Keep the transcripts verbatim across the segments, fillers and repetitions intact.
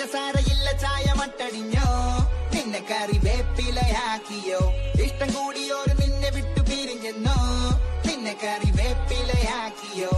പഞ്ചസാരയില്ല ചായ മട്ടടിഞ്ഞോ നിന്നെ കറിവേപ്പിലയാക്കിയോ ഇഷ്ടം കൂടിയോര് നിന്നെ വിട്ടു പിരിഞ്ഞെന്നോ നിന്നെ കറിവേപ്പിലയാക്കിയോ.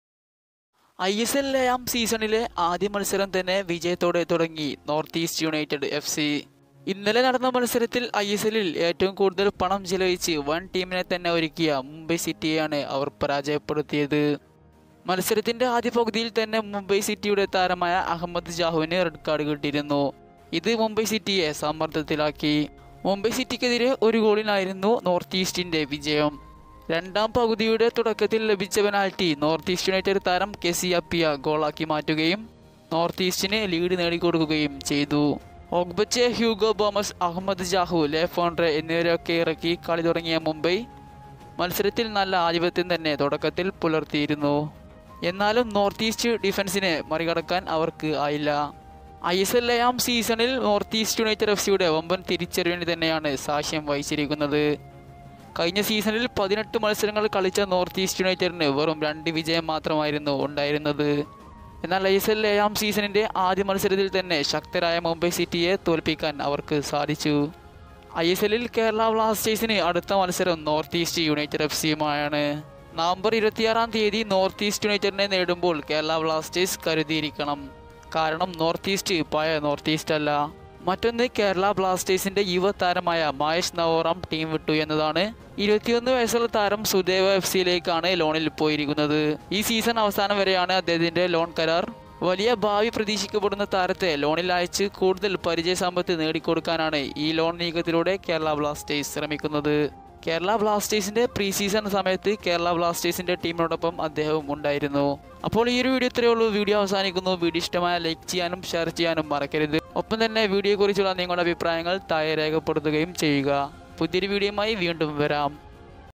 ഐ എസ് എൽ ലേയാം സീസണിലെ ആദ്യ മത്സരം തന്നെ വിജയത്തോടെ തുടങ്ങി north east united F C. ഇന്നലെ നടന്ന മത്സരത്തിൽ ഐ എസ് എല്ലിൽ ഏറ്റവും കൂടുതൽ പണം ചെലവഴിച്ച് വൻ ടീമിനെ തന്നെ ഒരുക്കിയ മുംബൈ സിറ്റിയെയാണ് അവർ പരാജയപ്പെടുത്തിയത്. മത്സരത്തിന്റെ ആദ്യ പകുതിയിൽ തന്നെ മുംബൈ സിറ്റിയുടെ താരമായ അഹമ്മദ് ജാഹുവിന് റെഡ് കാർഡ് കിട്ടിയിരുന്നു. ഇത് മുംബൈ സിറ്റിയെ സമ്മർദ്ദത്തിലാക്കി. മുംബൈ സിറ്റിക്കെതിരെ ഒരു ഗോളിനായിരുന്നു നോർത്ത് ഈസ്റ്റിന്റെ വിജയം. രണ്ടാം പകുതിയുടെ തുടക്കത്തിൽ ലഭിച്ച പെനാൽറ്റി നോർത്ത് ഈസ്റ്റ് യുണൈറ്റഡ് താരം കെസിയപ്പിയ ഗോളാക്കി മാറ്റുകയും നോർത്ത് ഈസ്റ്റിന് ലീഡ് നേടിക്കൊടുക്കുകയും ചെയ്തു. Ogbeche, Hugo Boumous, Ahmed Jahouh, Lefondre എന്നിവരെയൊക്കെ ഇറക്കി കളി തുടങ്ങിയ മുംബൈ മത്സരത്തിൽ നല്ല ആധിപത്യം തന്നെ തുടക്കത്തിൽ പുലർത്തിയിരുന്നു. എന്നാലും നോർത്ത് ഈസ്റ്റ് ഡിഫൻസിനെ മറികടക്കാൻ അവർക്ക് ആയില്ല. ഐ എസ് എൽ ലേയാം സീസണിൽ നോർത്ത് ഈസ്റ്റ് യുണൈറ്റഡ് എഫ് സിയുടെ വമ്പൻ തിരിച്ചറിവിന് തന്നെയാണ് സാക്ഷ്യം വഹിച്ചിരിക്കുന്നത്. കഴിഞ്ഞ സീസണിൽ പതിനെട്ട് മത്സരങ്ങൾ കളിച്ച നോർത്ത് ഈസ്റ്റ് യുണൈറ്റഡിന് വെറും രണ്ട് വിജയം മാത്രമായിരുന്നു ഉണ്ടായിരുന്നത്. എന്നാൽ ഐ എസ് എൽ ലേയാം സീസണിന്റെ ആദ്യ മത്സരത്തിൽ തന്നെ ശക്തരായ മുംബൈ സിറ്റിയെ തോൽപ്പിക്കാൻ അവർക്ക് സാധിച്ചു. ഐ എസ് എല്ലിൽ കേരള ബ്ലാസ്റ്റേഴ്സിന് അടുത്ത മത്സരം നോർത്ത് ഈസ്റ്റ് യുണൈറ്റഡ് എഫ് സിയുമായാണ്. നവംബർ ഇരുപത്തിയാറാം തീയതി നോർത്ത് ഈസ്റ്റ് യുണൈറ്റഡിനെ നേടുമ്പോൾ കേരള ബ്ലാസ്റ്റേഴ്സ് കരുതിയിരിക്കണം. കാരണം നോർത്ത് ഈസ്റ്റ് പഴയ നോർത്ത് ഈസ്റ്റ് അല്ല. മറ്റൊന്ന്, കേരള ബ്ലാസ്റ്റേഴ്സിന്റെ യുവതാരമായ മഹേഷ് നവോറാം ടീം വിട്ടു എന്നതാണ്. ഇരുപത്തിയൊന്ന് വയസ്സുള്ള താരം സുദേവ എഫ് സിയിലേക്കാണ് ലോണിൽ പോയിരിക്കുന്നത്. ഈ സീസൺ അവസാനം വരെയാണ് അദ്ദേഹത്തിന്റെ ലോൺ കരാർ. വലിയ ഭാവി പ്രതീക്ഷിക്കപ്പെടുന്ന താരത്തെ ലോണിൽ അയച്ച് കൂടുതൽ പരിചയസമ്പത്ത് നേടിക്കൊടുക്കാനാണ് ഈ ലോൺ നീക്കത്തിലൂടെ കേരള ബ്ലാസ്റ്റേഴ്സ് ശ്രമിക്കുന്നത്. കേരള ബ്ലാസ്റ്റേഴ്സിന്റെ പ്രീ സീസൺ സമയത്ത് കേരള ബ്ലാസ്റ്റേഴ്സിന്റെ ടീമിനോടൊപ്പം അദ്ദേഹവും ഉണ്ടായിരുന്നു. അപ്പോൾ ഈ ഒരു വീഡിയോ ഇത്രയേ ഉള്ളൂ. വീഡിയോ അവസാനിക്കുന്നു. വീഡിയോ ഇഷ്ടമായ ലൈക്ക് ചെയ്യാനും ഷെയർ ചെയ്യാനും മറക്കരുത്. ഒപ്പം തന്നെ വീഡിയോയെക്കുറിച്ചുള്ള നിങ്ങളുടെ അഭിപ്രായങ്ങൾ താഴെ രേഖപ്പെടുത്തുകയും ചെയ്യുക. പുതിയൊരു വീഡിയോയുമായി വീണ്ടും വരാം.